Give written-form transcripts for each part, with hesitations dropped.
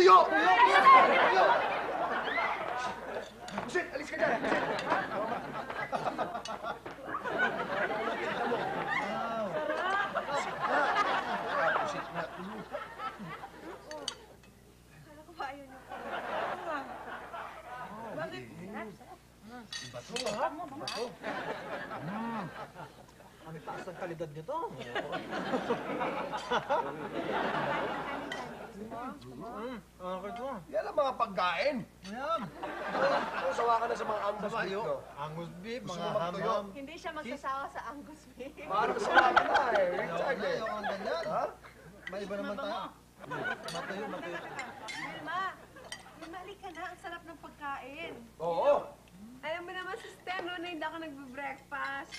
Tuyo! Tuyo! Buset, alis ka dyan! Akala ko ba ayaw niyo? Bakit? Bato, ha? Bato. Ang taas ng kalidad nito. Yan ang mga pagkain. Ayan. Sawa ka na sa mga angus beef, no? Angus beef, Gusto mga mo magtuyo? ham-ham. Hindi siya magsasawa sa Angus beef. Parang sawa ka na eh. Richard eh. Ayaw ang ganyan. Ha? May iba naman tayo. Matuyo, matuyo. Vilma, Vilma, halika na. Ang sarap ng pagkain. Oo. Alam mo naman si Stan, no, na hindi ako nagbe-breakfast.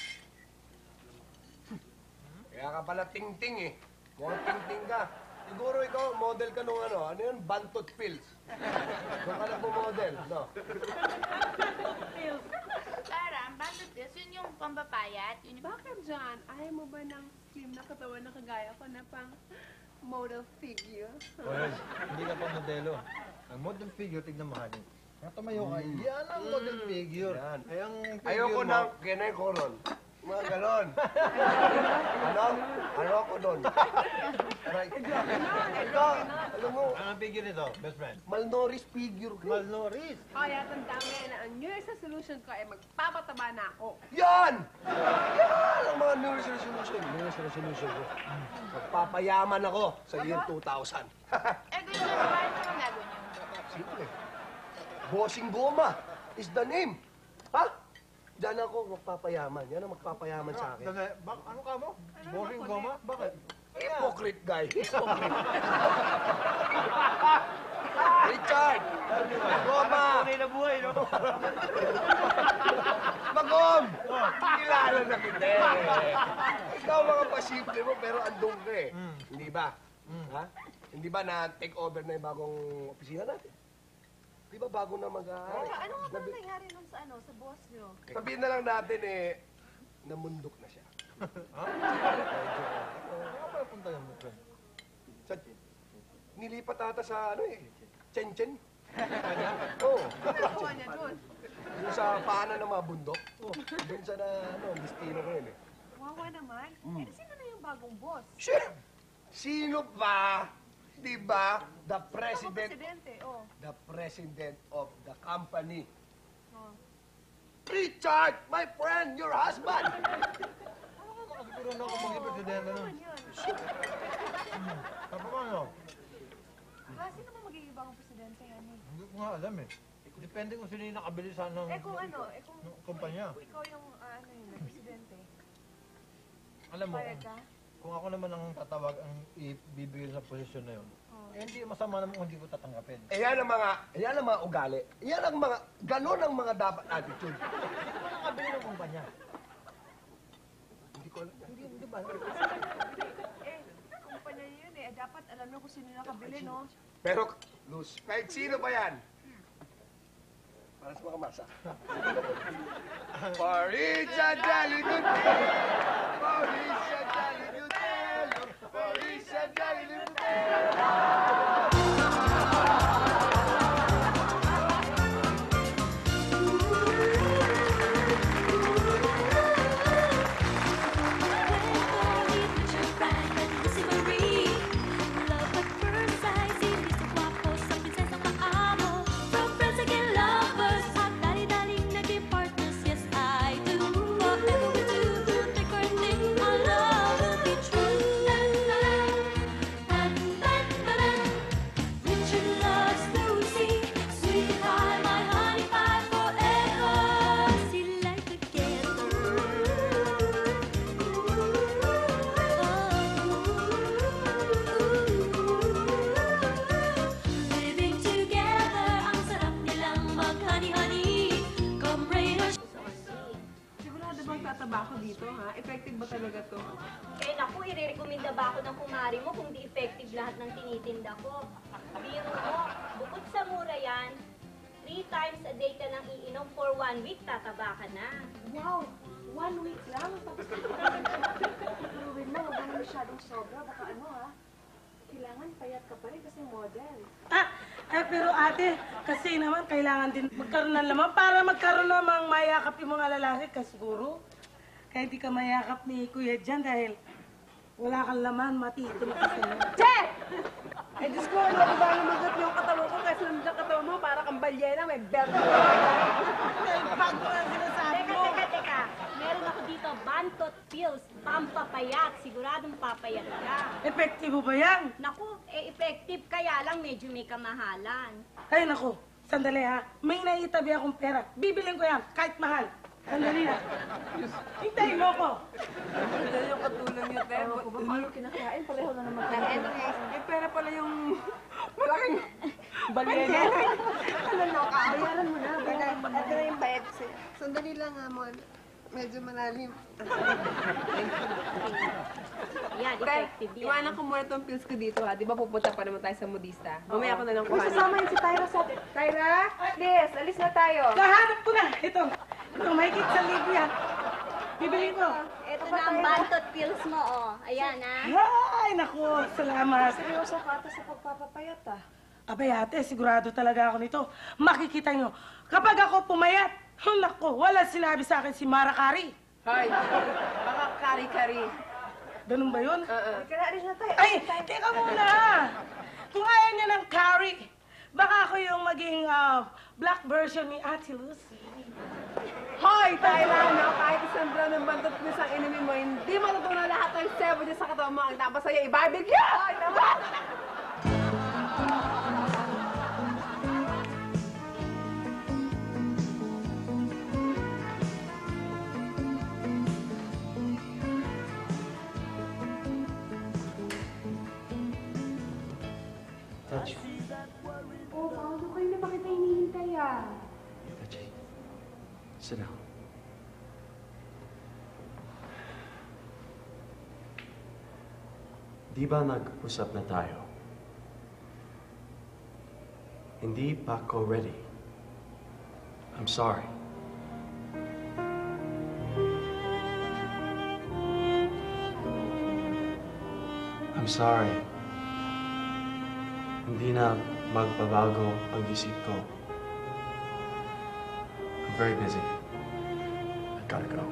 Kaya ka pala ting-ting eh. Mukhang ting-ting ka. Siguro ikaw, model ka nung ano yun? Bantot pills. Doon ka nagpo-model, no? Tara, ang bandit pills, yun yung pambapayat. Yun yung... Bakit, John? Ayaw mo ba ng slim na katawan na kagaya ko na pang model figure? Well, hindi ka pa modelo. Ang model figure, tignan mo, honey. Tumayo ka, yan ang model figure. Yan. Ay, ang figure Ayoko mo- ng Kenay Coron. Mga ganon. Ano? Ano ako doon? Right. Ikaw, alam mo, Anong figure nito, best friend? malnourished figure ka. Malnourished. Kaya tandaan mo yan na ang New Year's resolution ko ay magpapataba na ako. Yan! Yan ang mga New Year's resolution. New Year's resolution ko. Magpapayaman ako sa year 2000. Eh, ganyan na naman. Ano ang gagawin niyo? Simple. Bossing Goma is the name. Ha? Diyan ako magpapayaman. Yan ang magpapayaman sa akin. Ano ka mo? Boring goma? Bakit? Hypocrite guy. Hypocrite. Richard! Goma! Tunay na buhay, no? Magom! Kilala na kita eh. Ikaw mga pasimple mo pero andun ka eh. Hindi ba? Ha? Hindi ba na take over na yung bagong opisina natin? Di ba bago na mag-aari? Ano nga ba nangyari nun sa ano, sa boss niyo? Sabihin na lang natin eh, namundok na siya. Ano pa punta yung best friend? Sa, nilipat ata sa ano eh, Chen-Chen. Oo. Nagawa niya dun. Yung sa paanan ng mga bundok. Doon sa na, ano, destino ko yun eh. Wawa naman. Eh, sino na yung bagong boss? Shit! Sino ba? Di ba? The Ako president. presidente, oh. The president of the company. Oh. Richard, my friend, your husband. Siguro na ako maging presidente nun. Ano yun? Tapos ano? Sino ba magiging bagong presidente yan eh? Hindi ko nga alam eh. Depende kung sino yung nakabili sa ng Kung ano, kung kumpanya. ikaw yung ano yun, presidente. Alam mo, Payag ka? kung ako naman ang tatawag, ang ibibigay sa posisyon na yun, Oh. eh, hindi masama naman kung hindi ko tatanggapin. Yan ang mga ugali. Yan ang mga, ganon ang mga dapat attitude. Sino ba nakabili ng kumpanya? Hindi ko alam yan. Hindi ba? Eh, kumpanya yun eh. Dapat alam mo kung sino nakabili, no? Pero, Luz, kahit sino ba yan? Para sa mga masa. Parisa Jolly Nutella! Parisa Jolly Nutella! Parisa Jolly Nutella! Sigurado bang tataba ako dito, ha? Effective ba talaga to? Eh naku, irerekomenda ba ako ng kumari mo kung di effective lahat ng tinitinda ko? Biro mo, bukod sa mura yan, 3 times a day ka nang iinom for 1 week, tataba ka na. Wow! 1 week lang? Tapos Ruben mo, huwag naman masyadong sobra. Baka ano, ha? kailangan payat ka pa rin kasi model. Pero ate, kasi naman kailangan din magkaroon ng laman para magkaroon namang mayakap yung mga lalaki ka siguro. Kaya di ka mayakap ni Kuya dyan dahil wala kang laman, matitulog ka sa'yo. Che! Eh, Diyos ko, ano ba lumagot yung katawan ko kasi naman ang katawan mo para kang balyena, may belt. Bago ang sinasabi mo. Teka. Meron ako dito, Bantot Pills, pampapayat. Siguradong papayat ka. Epektibo ba yan? Naku, effective kaya lang medyo may kamahalan. Ay, naku. Sandali ha. May naitabi akong pera. Bibilin ko yan, kahit mahal. Sandali na. Hintayin mo ko. Ito yung katulong niyo, Te. Paano kinakain? Pareho na naman kain. Eh, pera pala yung malaking balyena. Ano na, bayaran mo na. Ito na yung bayad sa'yo. Sandali lang, Amon. Medyo malalim. Yan, effective yan. Iwanan ko muna itong pills ko dito, ha? Di ba pupunta pa naman tayo sa modista? Mamaya ko na lang kuhanin. Sasama yun si Tyra sa... Tyra, please, alis na tayo. Kahanap ko na. Ito, mahigit sa libo yan. Bibilin ko. Ito na ang Bantot Pills mo, oh. Ayan, ha? Ay, naku. Salamat. Seryoso ka ata sa pagpapapayat, ah. Abay ate, sigurado talaga ako nito. Makikita nyo, kapag ako pumayat, naku, wala sinabi sa akin si Mara Kari. Hoy, baka kari-kari. Ganun ba yun? Kaya alis na tayo. Ay, teka muna. Kung ayaw niya ng Kari, baka ako yung maging black version ni Ate Lucy. Hoy, Tyra, no? Kahit isang brown ng bantot mo isang inumin mo, hindi matutunan lahat ng sebo niya sa katawan mo. Ang dapat sa'yo, i-barbecue! Hoy, naman! Touch. Oh, bago kayo na bakit tayo hinihintay, ah? Touchy. Sit down. Di ba nag-usap na tayo? Hindi pa ako ready. I'm sorry. I'm sorry. Hindi na magbabago ang isip ko. I'm very busy. I gotta go.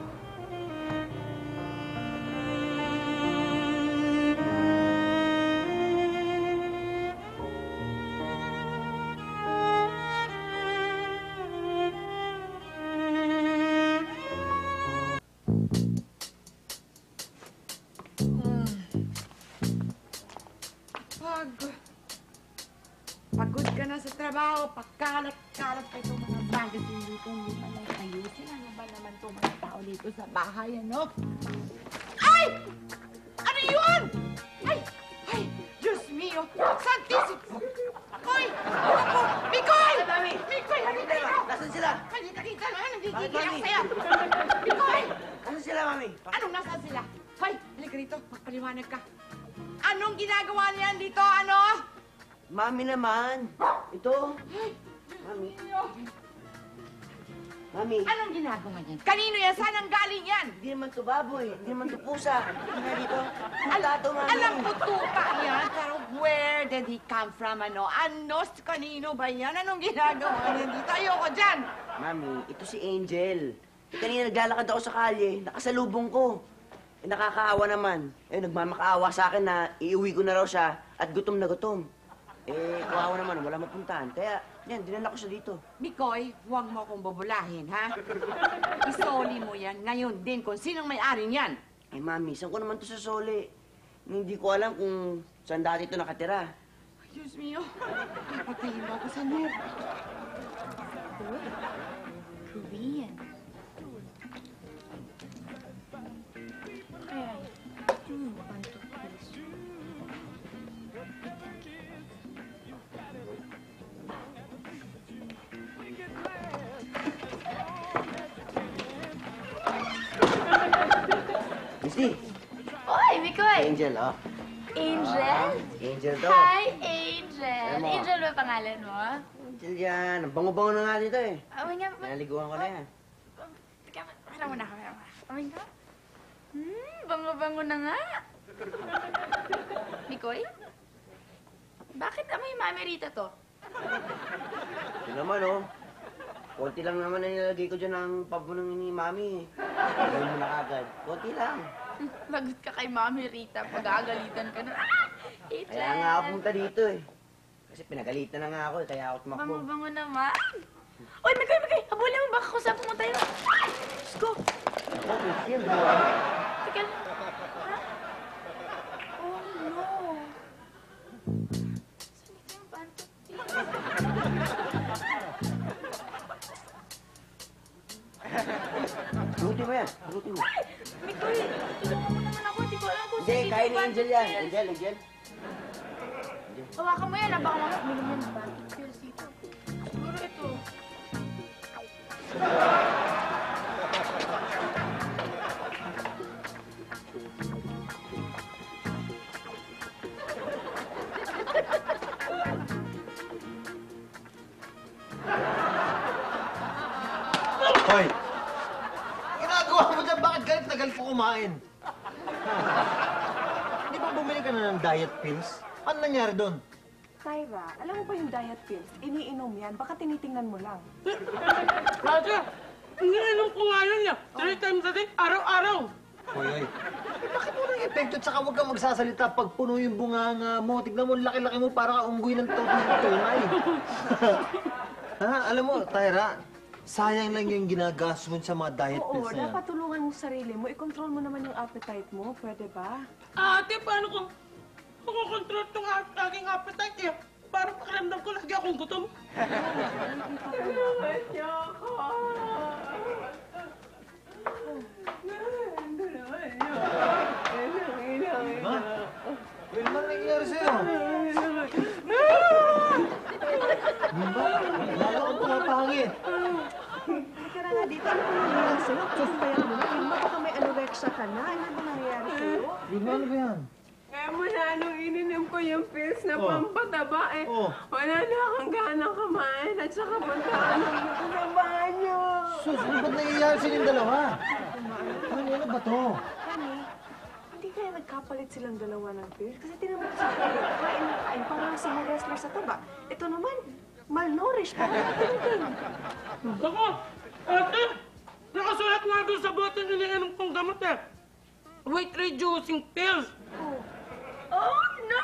Pagod ka na sa trabaho, pagkalat-kalat pa itong mga bagay hindi ko hindi pa lang ayusin. Ano ba naman itong mga tao dito sa bahay, ano? Ay! Ano yun? Ay! Ay! Diyos mio! Santísimo! Akoy! Ako! Mikoy! Mikoy! Halika dito! Nasaan sila? Halika dito naman! Nagigigil ako sa'yo! Mikoy! Nasaan sila, Mami? Anong nasaan sila? Hoy! Halika rito! Magpaliwanag ka! Anong ginagawa niyan dito? Ano? Mami naman. Ito. Mami. Mami. Anong ginagawa niyan? Kanino yan? Saan ang galing yan? Hindi naman to baboy. Hindi naman to pusa. Hindi na dito. Puta to, Mami. Alam ko tupa yan, pero where did he come from? Ano? Kanino ba yan? Anong ginagawa niyan dito? Ayoko dyan! Mami, ito si Angel. Kanina naglalakad ako sa kalye. Nakasalubong ko. Eh, nakakaawa naman. Eh, nagmamakaawa sa akin na iuwi ko na raw siya at gutom na gutom. Eh, kawawa naman, wala mapuntahan. Kaya, yan, dinala ko siya dito. Mikoy, huwag mo akong bubulahin, ha? Isoli mo yan ngayon din kung sinong may-ari niyan. Eh, Mami, saan ko naman to sa sole? Hindi ko alam kung saan dati ito nakatira. Diyos mio, papatayin mo ako sa nerve. Korean. Kaya yun. Bantot Pills. Misty, Oy, Mikoy! Angel, oh. Angel? Angel to. Hi, Angel! Ano? Angel ba pangalan mo? Angel yan. Ang bango-bango na nga dito eh. Oh, nga. Naliguan ko na yan. Teka, wala mo na ako. Oh my God. Bango-bango na nga. Mikoy? Bakit amoy Mami Rita to? Ito naman, oh. Konti lang naman na nilagay ko dyan ng pabunan ni Mami. Gawin mo na agad. Konti lang. Lagot ka kay Mami Rita. Pag-aagalitan ka na. Ah! Kaya nga ako pumunta dito eh. Kasi pinagalitan na nga ako eh, kaya ako tumakbo. Bango-bango naman. Uy, Mikoy! Habulin mo baka kung saan pumunta yun. Diyos ko. Ako, Christian, buwan. Teka lang. Ha? Oh, no. Saan ito yung pantot? Luti mo yan, luti mo. Mikoy, tulungan mo naman ako. Di ko alam kung Hindi, saan dito kaya yung ni Angel pantot yan. pills. Angel. Hawakan mo yan. Baka mamaya uminom yan ng pantot pills dito. Siguro ito. Hoy! Ginagawa mo dyan, bakit galit na galit ko kumain? Di ba bumili ka na ng diet pills? Ano nangyari doon? Tyra, alam mo ba yung diet pills? Iniinom yan. Baka tinitingnan mo lang. Ate, iniinom ko nga yun niya. 3 times a day, araw-araw. Hoy. Bakit mo nang epekto at saka huwag kang magsasalita pag puno yung bunganga mo. Tignan mo, laki-laki mo para ka unggoy ng tunay. Ha? Alam mo, Tyra, sayang lang yung ginagastos mo sa mga diet Oo, pills na yan. dapat tulungan mo sarili mo. I-control mo naman yung appetite mo. Pwede ba? Ate, paano kung makokontrol itong aking appetite eh? Parang pakiramdam ko lagi akong gutom. Tulungan niyo ako. Ma? Wilma, ano nangyayari sa'yo? Wilma, lalo kang pumapangit. Halika na nga dito. Ano ba nangyayari sa'yo? Susubayan mo na. Ilma, baka may anorexia ka na. Ano ba nangyayari sa'yo? Wilma, ano ba yan? Kaya mula nung ininom ko yung pills na Oh. pampataba eh, Oh. wala na akong ganang kumain at saka puntaan sa banyo. Sus, ano ba't nangyayari sa inyong dalawa? Ano ba to? Honey, hindi kaya nagkapalit silang dalawa ng pills? Kasi tinamad sa kain na kain, parang sa mga wrestler sa taba. Ito naman, malnourished, parang natin. Ako, ate, nakasulat nga doon sa bote na iniinom kong gamot eh. Weight-reducing pills. Oh, no!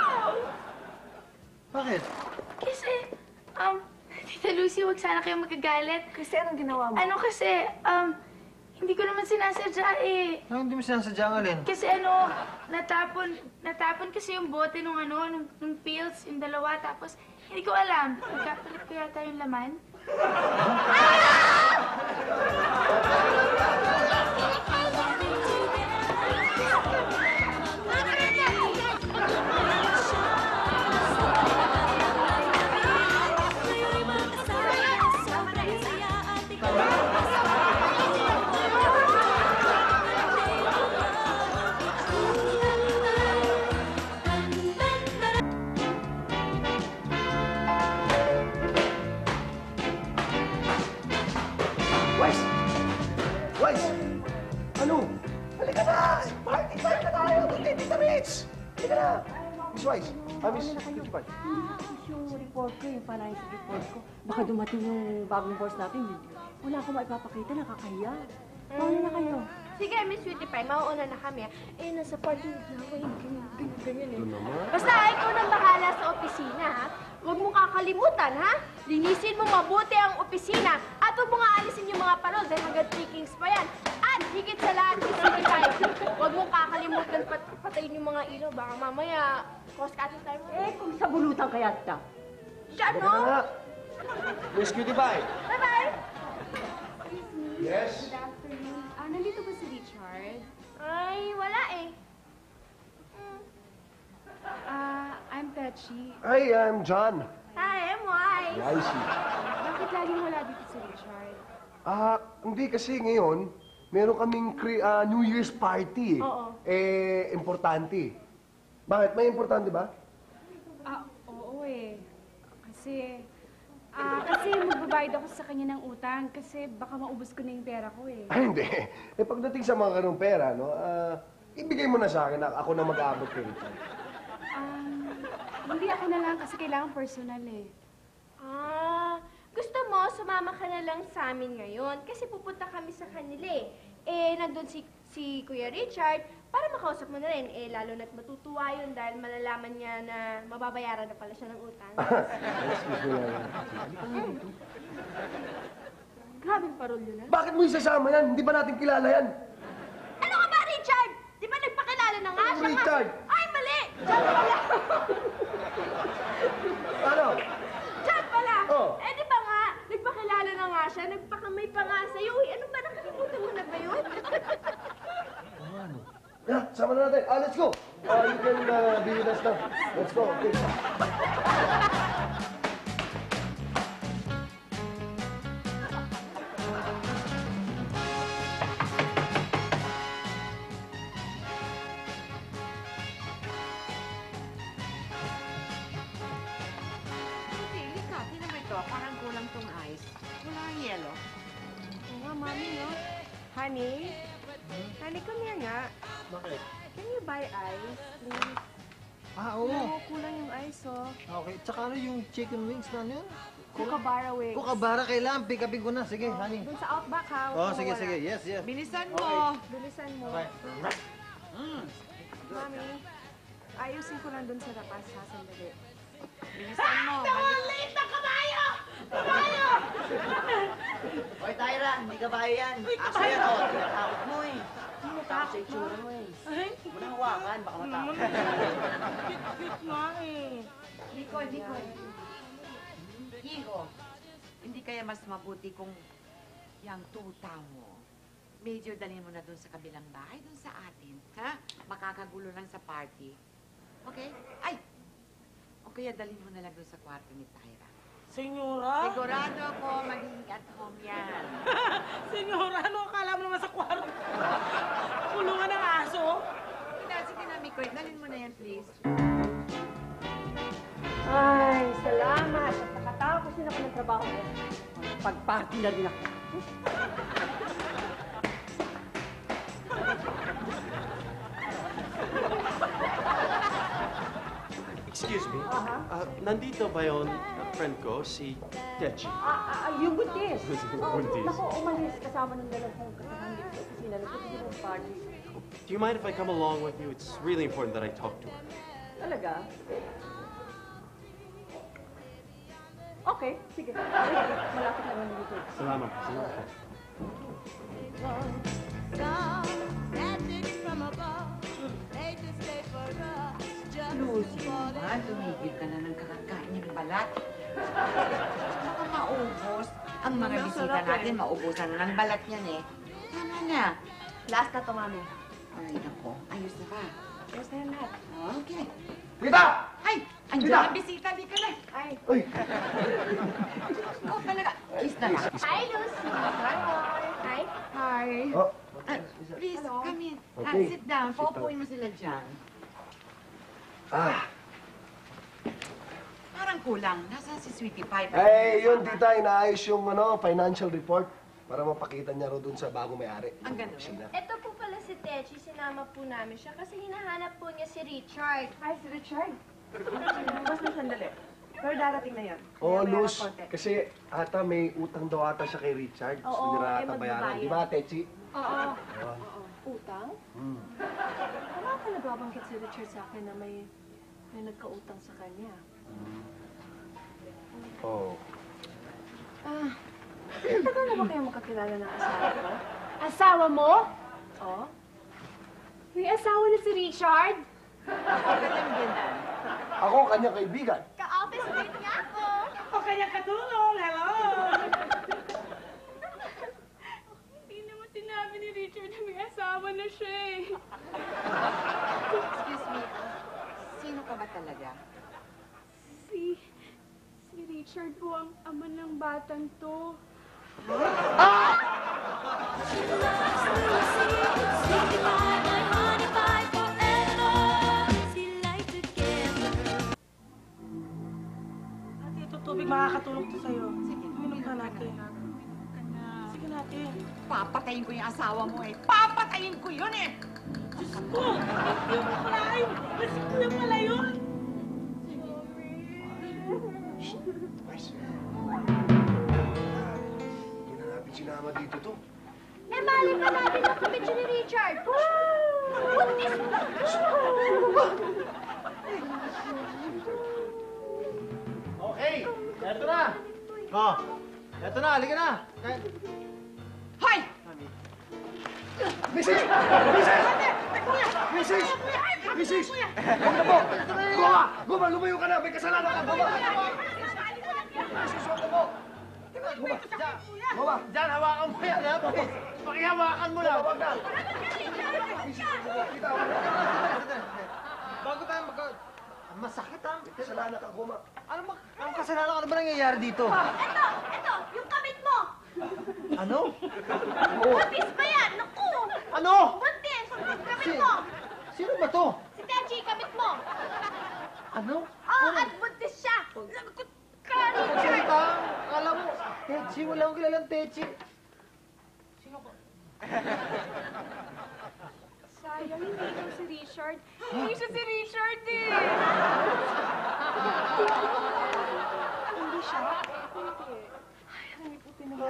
Bakit? Kasi, Tita Lucy, huwag sana kayo magkagalit. Kasi anong ginawa mo? Ano kasi, hindi ko naman sinasadya eh. Ano hindi mo sinasadya ang alin? Kasi natapon kasi yung bote nung pills, yung dalawa, tapos hindi ko alam. Nagkapalit ko yata yung laman. Wise! Ano? Halika na! Party time na tayo! Tita Mitch! Halika na! Miss Wise! Miss Pipal. Yung report ko, yung financial report ko, baka dumating yung bagong boss natin. Wala akong maipapakita, nakakahiya. Mauna na kayo. Sige, Miss Sweetie Pie, mauuna na kami. Eh, nasa party na ako, ganyan eh. naman? Basta ikaw nang bahala sa opisina, ha? Huwag mo kakalimutan, ha? Linisin mo mabuti ang opisina at huwag mo nga alisin yung mga panood dahil hanggang 3 kings pa yan. At higit sa lahat, Miss Sweetie Pie, huwag mo kakalimutan patayin yung mga ilaw. Baka mamaya, cross-cutting tayo. Eh, kung sa bulutan kaya ta. Halika Ano? na! Miss Cutie Pie! Bye-bye! Yes? Good afternoon. Nandito ba si Richard? Ay, wala eh. I'm Petchy. Hi, I'm John. Hi, I'm Wise. Wisey. Bakit laging wala dito si Richard? Hindi kasi ngayon, meron kaming New Year's party. Oo. Eh, importante. Bakit? May importante ba? Oo eh. Kasi magbabayad ako sa kanya ng utang kasi baka maubos ko na yung pera ko eh. Ay, hindi. Eh, pagdating sa mga ganung pera, no, ibigay mo na sa akin. Ako na mag-aabot kay Richard. Hindi ako na lang kasi kailangan personal eh. Gusto mo, sumama ka na lang sa amin ngayon kasi pupunta kami sa kanila eh. Nandun si Kuya Richard para makausap mo na rin. Lalo na't matutuwa yun dahil malalaman niya na mababayaran na pala siya ng utang. Grabing parolyo na. Bakit mo isasama yan? Hindi ba natin kilala yan? Ano ka ba, Richard? Di ba nagpakilala na nga siya? Richard! Ay, mali! Diyan pala! Ano? Diyan pala! Oh. Di ba nga, nagpakilala na nga siya, nagpakamay pa nga sa'yo. Ano ba, nakalimutan mo na ba yun? Yeah, sama na natin. Let's go. You can be with us now. Let's go. Okay. Hindi, Kati naman ito. Parang kulang tong ice. Wala ang yelo. Oo nga, Mami, no? Honey? Honey, come here nga. Bakit? Can you buy ice, please? Oo. Oo, kulang yung ice, oh. Okay, tsaka ano yung chicken wings na ano yun? Kukabara wings. Kukabara, kailangan. Pick-upin ko na. Sige, honey. Dun sa Outback, ha? Huwag Oh, kang sige, mawala. sige. Yes, yes. Bilisan mo. Bilisan mo. Okay. Mami, ayusin ko lang dun sa lapas, ha? Sandali. Bilisan mo. Oy, Tyra, hindi ka ba yan? Aso yan, oh. Tinatakot mo eh. Takot sa itsura mo eh. Ay, Huwag mo na hawakan, baka matakot. cute nga eh. Nico. Higo, hindi kaya mas mabuti kung yung tuta mo, medyo dalhin mo na doon sa kabilang bahay, doon sa atin, ha? Makakagulo lang sa party. Okay? Ay! O kaya dalhin mo na lang doon sa kwarto ni Tyra. Senyora? Sigurado ako magiging at home yan. Senyora, ano akala mo naman sa kwarto? Kulungan ng aso? Sige na, Mikoy, dalhin mo na yan, please. Ay, salamat. At nakatapos din ako ng trabaho ko. Pag-party na din ako. Excuse me. Nandito ba yung friend ko, si Techi? Yung buntis. Buntis. Naku, umalis kasama ng dalawang kasama dito sa opisina. Nagpunta ng party. Do you mind if I come along with you? It's really important that I talk to her. Talaga? Okay, sige. Malapit naman dito. Salamat. Salamat. Lucy, tumigil ka na ng kakakain ng balat. Baka maubos. Ang mga bisita natin, maubusan na ng balat yan eh. Tama na. Last na to, Mami. Ay, nako. Ayos na ba? Yes na yan lahat. Okay. Rita! Ay! Andiyan ang bisita, di ka na. Ay. Uy! Oh, talaga. Kiss na lang. Hi, Lucy! Hi! Hi. Oh, Please, come in. Okay. Sit down. Paupuin mo sila dyan. Parang kulang. Nasaan si Sweetie Pie? yun, tita, inaayos yung financial report para mapakita niya ro dun sa bagong may-ari. Ang ganun. Opisina. Ito po pala si Techi, sinama po namin siya kasi hinahanap po niya si Richard. Hi, si Richard. Bas na sandali. Pero darating na yan. Oh, Maya-maya Luz, ng konti. kasi ata may utang daw ata siya kay Richard. Oo, Gusto niya ata magbabayad. bayaran. Di ba, Techi? Oo. Utang? Hmm. Wala ka nagbabanggit si Richard sa akin na may nagkautang sa kanya. Oh. Tagal na ba kayo makakilala ng asawa ko? Asawa mo? Oo. May asawa na si Richard? Ako, kanyang kaibigan. Ka-office mate niya ako. O kanya katulong. Hello! Hindi naman sinabi ni Richard na may asawa na siya eh. Excuse me. Sino ka ba talaga? Si Richard po ang ama ng batang to. Ate, ito tubig makakatulong to sa'yo. Sige, Uminom ka natin. Sige natin. Papatayin ko yung asawa mo eh. Papatayin ko yun eh! Diyos ko! Hindi mo pala ay! Lasing ko na pala yun! Guys, hindi na natin sinama dito to. Eh, mali pa natin ang kumit ni Richard. Buntis pa. Okay, eto na. Oh, eto na, halika na. Hoy! Mrs. Mrs. Mrs. Mrs. Huwag na po. Goma! Goma, lumayo ka na. May kasalanan ka. Goma! Mrs. Huwag na po. Goma. Goma. Diyan, hawakan mo yan, ha? Pakihawakan mo lang. Huwag na. Mrs. Kita ako. Bago tayo masakit, ha? May kasalanan ka, Goma. Anong kasalanan? Ano ba nangyayari dito? Eto, yung kamit mo. Ano? Buntis pa yan. Naku. Ano? Buntis. Kamit mo. Sino ba to? Si Techi, kamit mo. Ano? Oo, at buntis siya. Lagot ka, Richard. Magsalita, akala mo, Techi, wala akong kilalang Techi. Sayang, hindi ito si Richard. Hindi siya si Richard eh. Hindi siya? Hindi. Ay, ang iputin naman.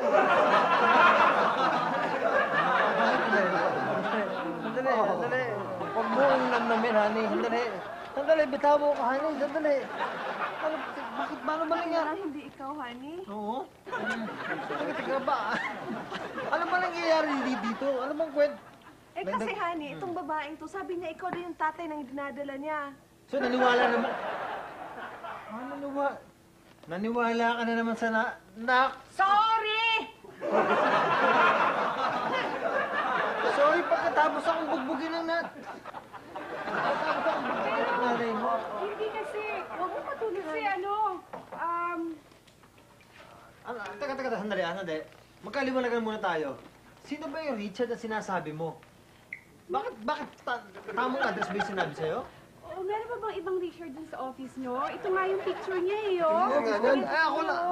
Sandali. Huwag mo ang namnamin, honey. Sandali, bitaw mo ka, honey. Sandali. Bakit ba naman nangyari? Parang hindi ikaw, honey. Oo. Teka ba? Ano ba nangyayari dito? Ano bang kwento? Eh kasi, honey, itong babaeng to, sabi niya ikaw din yung tatay nang dinadala niya. So, naniwala naman. Naniwala ka na naman sa Sorry! Sorry, pagkatapos akong bugbugin ng Pagkatapos akong bugbugin ng nanay mo. Hindi kasi, huwag mo patuloy kasi Teka, sandali. Magkaliwanagan muna tayo. Sino ba yung Richard na sinasabi mo? Bakit tamang address ba yung sinabi sa'yo? oh, meron pa bang ibang Richard dun sa office nyo? Ito nga yung picture niya eh, oh. Tingnan nga yan. Ay, ako lang.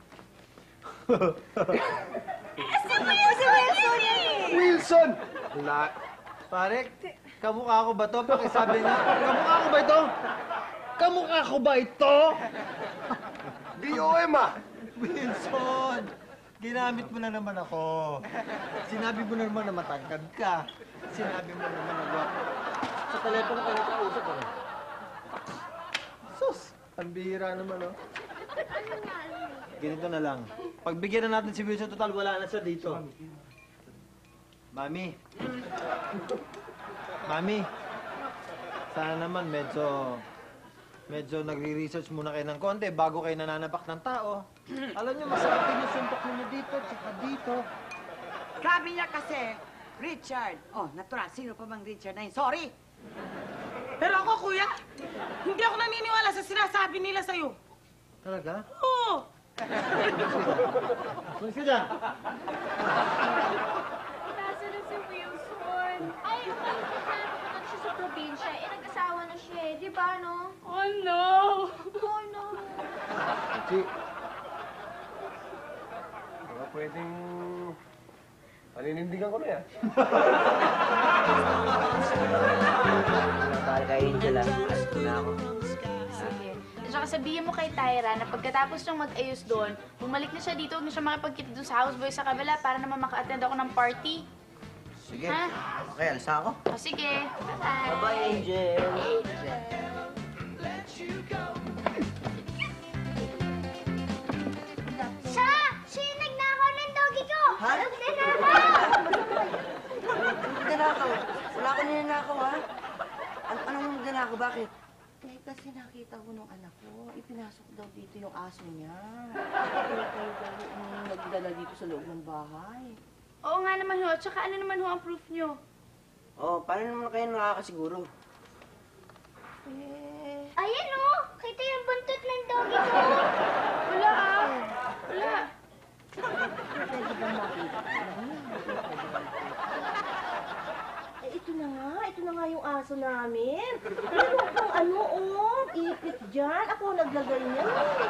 Si Wilson eh! Wilson! Pare, kamukha ko ba to? Pakisabi nga. Kamukha ko ba ito? Kamukha ko ba ito? BOM ah! Wilson! Ginamit mo na naman ako. Sinabi mo na naman na matangkad ka. Sinabi mo naman na guwapo. Sa telepono ka nakausap ako. Sus! Ang bihira naman, oh. Ganito na lang. Pagbigyan na natin si Wilson, total wala na siya dito. Mami. Sana naman medyo nagre-research muna kayo ng konti bago kayo nananapak ng tao. Alam niyo, masarap din yung suntok ninyo dito, tsaka dito. Sabi niya kasi, Richard. Oh, natural. Sino pa bang Richard na yun? Sorry! Pero ako, kuya, hindi ako naniniwala sa sinasabi nila sa'yo. Talaga? Oo! Tulis ka dyan. Nasa na si Wilson? Ay, pupunta siya sa probinsya. Eh, nag-asawa na siya eh. Di ba, no? Oh no! Oh, no. Chi, baka pwedeng paninindigan ko na yan. Para kay Angel, ah. Asko na ako. Sige. At saka sabihin mo kay Tyra na pagkatapos niyang mag-ayos doon, bumalik na siya dito, huwag na siya makipagkita doon sa houseboy sa kabila para naman maka-attend ako ng party. Sige. Ha? Okay, alis na ako. O sige. Bye-bye, Angel. Siya! Siya yung nagnakaw ng doggy ko! Ha? Nagnakaw! Nanakaw. Wala ko ninanakaw, ha? Anong nanakaw? Bakit? Eh, kasi nakita ko nung anak ko, ipinasok daw dito yung aso niya. Kaya kayo daw yung nagdala dito sa loob ng bahay. Oo nga naman ho. Tsaka ano naman ho ang proof niyo? Oh, paano naman kayo nakakasiguro? Ayan o! Kita yung buntot ng doggy ko! Wala ah. Wala. Pwede bang makita? Eh, ito na nga yung aso namin. Meron pang ipit dyan. Ako naglagay niya.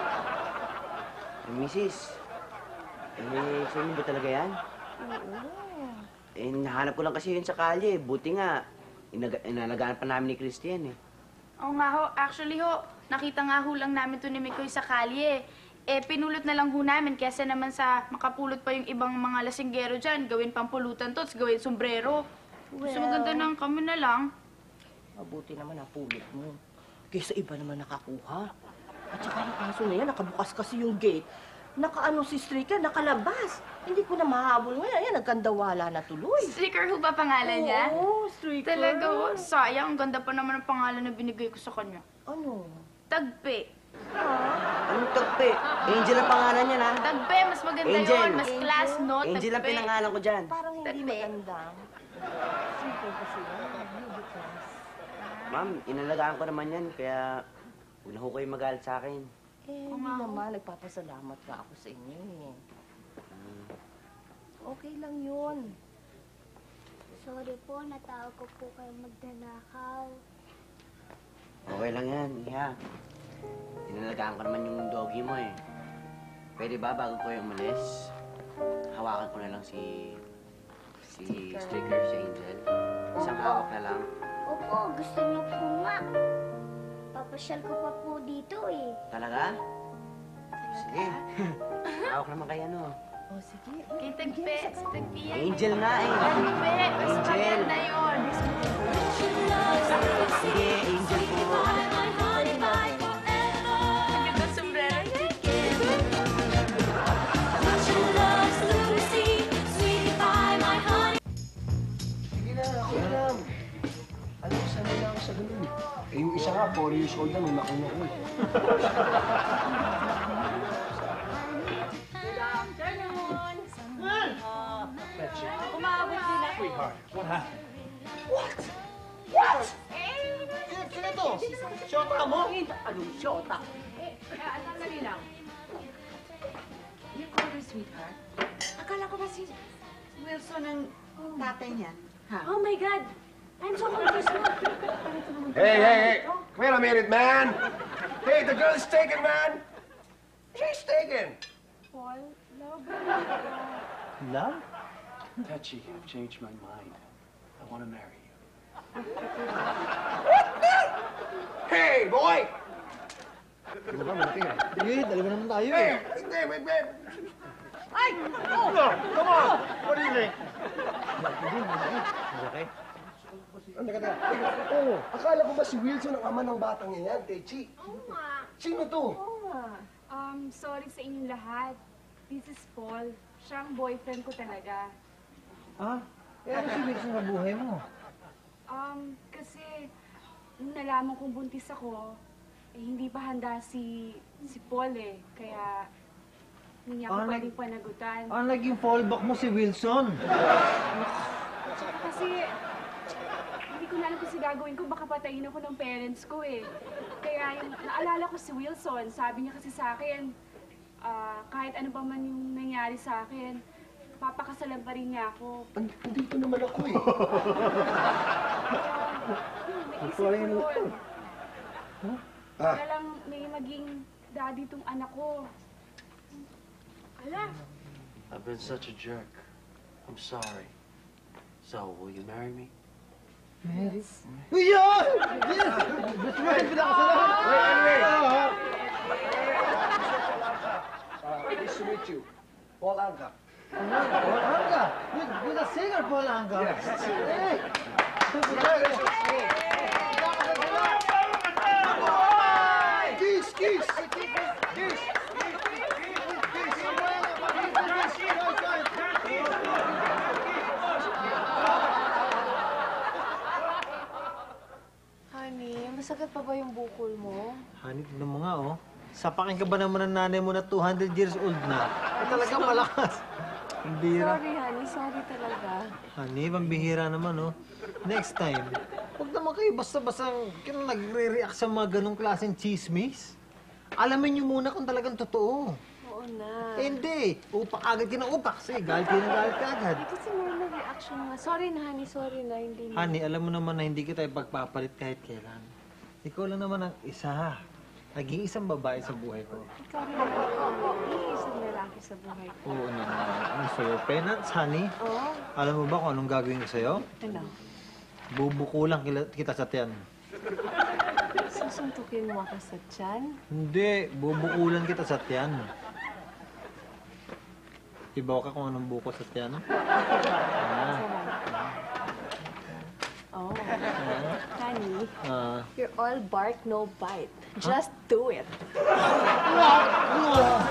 Mrs. Sa inyo ba talaga yan? Oo. Nahanap ko lang kasi yun sa kalye. Buti nga, inalagaan pa namin ni Christian, eh. Oo nga ho. Actually ho, nakita nga ho lang namin to ni Mikoy sa kalye. pinulot na lang ho namin kesa naman sa makapulot pa yung ibang mga lasinggero dyan, gawin pang pulutan to, tapos gawin sombrero. Gusto maganda ng kami na lang. Mabuti naman ang pulot mo. Kaysa iba naman nakakuha. At saka yung kaso na yan, nakabukas kasi yung gate. Nakaano si Stricker, nakalabas. Hindi ko na mahabol ngayon. Ayan, nagkandawala na tuloy. Stricker ho ba pangalan niya? Oo, Stricker. Talaga ho? Sayang, ang ganda pa naman ng pangalan na binigay ko sa kanya. Ano? Tagpe. Anong tagpe? Angel ang pangalan niya, na. Tagpe, mas maganda Angel. yun. Mas class, no? Angel ang Tagpe. pinangalan ko dyan. Parang hindi Tagpe. maganda. Simple kasi yan. Middle class. Ma'am, inalagaan ko naman yan, kaya huwag na ho kayo magalit sa akin. Hindi naman. Nagpapasalamat ka ako sa inyo eh. Okay lang yun. Sorry po, natawag ko po kayo magdanakaw. Okay lang yan, Iha. Inalagaan ko naman yung doggy mo eh. Pwede ba bago ko yung umalis, hawakan ko na lang si Stricker, si Angel. Isang hawak na lang. Opo, gusto niyo po nga. Papasyal ko pa po dito eh. Talaga? Sige. Hawak naman kayo, no? O, sige. Kay Tagpe. Si Tagpe yan. Angel nga eh. Tagpe. Mas Angel. maganda yun. Sige, Angel po. Ang ganda ng sombrero niya. Sige na, ako na lang. Alam mo, sanay na ako sa ganun. Eh, yung isa nga, 4 years old na, may makuna ko eh. Sweetheart, what happened? Sino to? Siyota mo? Anong siyota? Sandali lang. You call her sweetheart? Akala ko ba si Wilson ang tatay niyan? Ha? Oh my God! I'm so confused. Hey! Wait a minute, man! Hey, the girl's taken, man! She's taken! Paul, love. Love? Tetchy, I've changed my mind. I want to marry you. Hey, boy! Ano ba, malaki eh? Sige, dalawa naman tayo Hey, eh. hindi, wait. Ay! Oh! Come on! What do you think? Malaki? Teka. Oo, akala ko ba si Wilson ang ama ng batang yan, Techi? Oo nga. Sino to? Sorry sa inyong lahat. This is Paul. Siya ang boyfriend ko talaga. Ha? Eh, ano si Wilson sa buhay mo? Kasi nung nalaman kong buntis ako, hindi pa handa si Paul eh. Kaya hindi niya ako pwedeng panagutan. Naging fallback mo si Wilson. Kasi hindi ko na alam kung si gagawin ko, baka patayin ako ng parents ko eh. Kaya yung naalala ko si Wilson, sabi niya kasi sa akin, kahit ano pa man yung nangyari sa akin, papakasalan pa rin niya ako. Andito naman ako eh. Naisip ko yun. Kaya lang may maging daddy tong anak ko. Ala, I've been such a jerk. I'm sorry. So, will you marry me? Yes! Yes! Best friend, pinakasalan! Wait, anyway. Nice to meet you. Paul Anka. Paul Anka! You're the singer, Paul Anka! Yes. Hey! Kiss! Honey, masakit pa ba yung bukol mo? Honey, tignan mo nga, oh. Sapakin ka ba naman ng nanay mo na 200 years old na? Eh, talagang malakas. Pambihira. Sorry, honey. Sorry talaga. Honey, pambihira naman, oh. Next time, huwag naman kayo basta-basta nagre-react sa mga ganong klaseng chismis. Alamin niyo muna kung talagang totoo. Oo na. Eh, hindi. Upak agad ka ng upak. Sige, galit ka agad. Kasi normal reaction nga. Sorry na, honey. Sorry na. Hindi na. Honey, alam mo naman na hindi kita ipagpapalit kahit kailan. Ikaw lang naman ang isa. Naging isang babae sa buhay ko. Ikaw rin ang isang lalaki sa buhay ko. Oo naman. For your penance, honey. Oo. Alam mo ba kung anong gagawin ko sa'yo? Ano? Bubuko lang kita sa tiyan. So Susuntukin mo ako sa tiyan? Hindi, bubukulan kita sa tiyan. Ibaw ka kung anong buko sa tiyan. Oh, honey, Ah. you're all bark, no bite. Just do it.